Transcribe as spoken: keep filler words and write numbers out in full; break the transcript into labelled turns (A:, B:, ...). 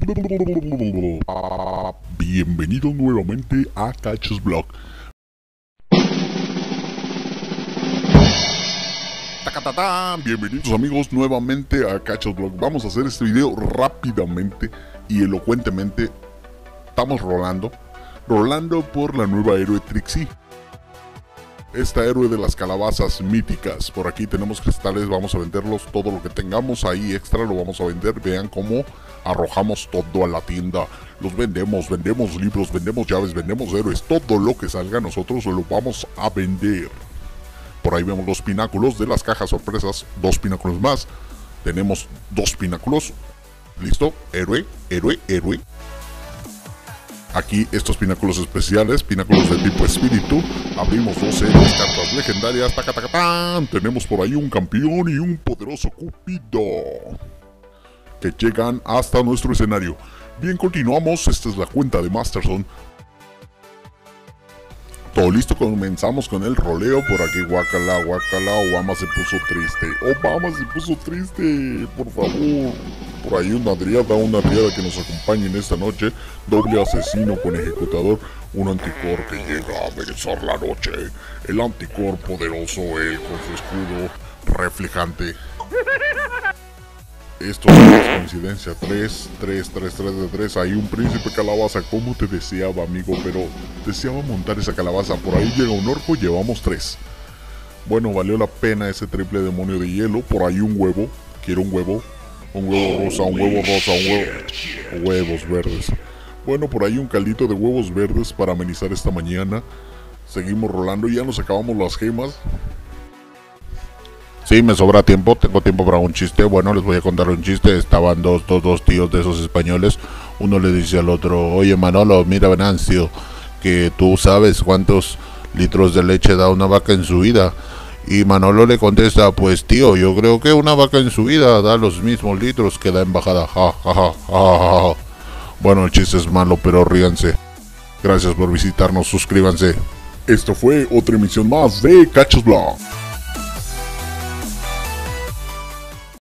A: Bienvenido nuevamente a Cachos Vlog. ¡Tacatatán! Bienvenidos amigos nuevamente a Cachos Vlog. Vamos a hacer este video rápidamente y elocuentemente. Estamos rolando, rolando por la nueva héroe Trixie. Esta héroe de las calabazas míticas. Por aquí tenemos cristales, vamos a venderlos. Todo lo que tengamos ahí extra lo vamos a vender. Vean cómo arrojamos todo a la tienda. Los vendemos, vendemos libros, vendemos llaves, vendemos héroes. Todo lo que salga nosotros lo vamos a vender. Por ahí vemos los pináculos de las cajas sorpresas. Dos pináculos más. Tenemos dos pináculos. Listo, héroe, héroe, héroe. Aquí estos pináculos especiales, pináculos de tipo espíritu. Abrimos dos héroes, cartas legendarias. Taca, taca, tan. Tenemos por ahí un campeón y un poderoso Cupido que llegan hasta nuestro escenario. Bien, continuamos. Esta es la cuenta de Masterson. Todo listo, comenzamos con el roleo. Por aquí, guacala, guacala. Obama se puso triste. Obama se puso triste, por favor. Por ahí una driada, una driada que nos acompañe en esta noche. Doble asesino con ejecutador. Un anticor que llega a amenazar la noche. El anticor poderoso, él con su escudo reflejante. Esto no es coincidencia. tres, tres, tres, tres de tres. Ahí un príncipe calabaza. Como te deseaba, amigo, pero deseaba montar esa calabaza. Por ahí llega un orco, llevamos tres. Bueno, valió la pena ese triple demonio de hielo. Por ahí un huevo. Quiero un huevo. Un huevo rosa, un huevo rosa, un huevo... Huevos verdes. Bueno, por ahí un caldito de huevos verdes para amenizar esta mañana. Seguimos rolando, ya nos acabamos las gemas. Sí, me sobra tiempo, tengo tiempo para un chiste. Bueno, les voy a contar un chiste. Estaban dos, dos, dos tíos de esos españoles. Uno le dice al otro: oye Manolo, mira Venancio, que tú sabes cuántos litros de leche da una vaca en su vida. Y Manolo le contesta: pues tío, yo creo que una vaca en su vida da los mismos litros que da en bajada. Ja, ja, ja, ja, ja. Bueno, el chiste es malo, pero ríanse. Gracias por visitarnos, suscríbanse. Esto fue otra emisión más de Cachos Vlog.